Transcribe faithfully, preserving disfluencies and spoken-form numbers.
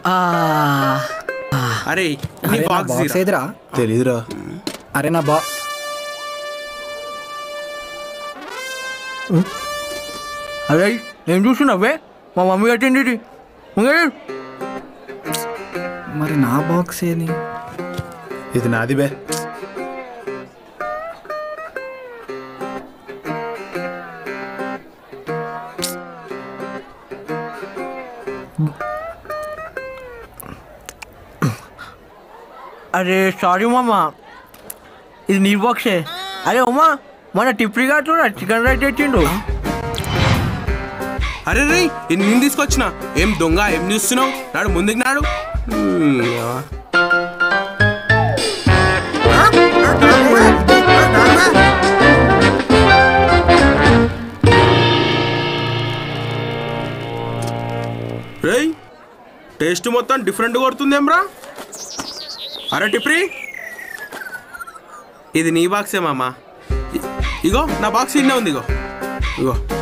అరే నీ బాక్స్ ఏదిరా? తెలీదురా. అరే నా బా అరే నేను చూస్తున్నావే మా మమ్మీ కట్టింది. మరి నా బాక్స్ ఏది? ఇది నాది బే. అరే సారీ మామ, ఇది నీ బాక్సే. అరే ఉమా మన టిప్రీ గారు చికెన్ రైస్ తెచ్చిండు. అరే రే ఇది నేను తీసుకొచ్చిన. ఏం దొంగ ఏం చూస్తున్నావు? నాడు ముందుకు నాడు. రేయ్ టేస్ట్ మొత్తం డిఫరెంట్ కొడుతుందేం రా? అరే టిప్రీ ఇది నీ బాక్సే మామా. ఇగో నా బాక్స్ ఇన్నే ఉంది. ఇగో ఇగో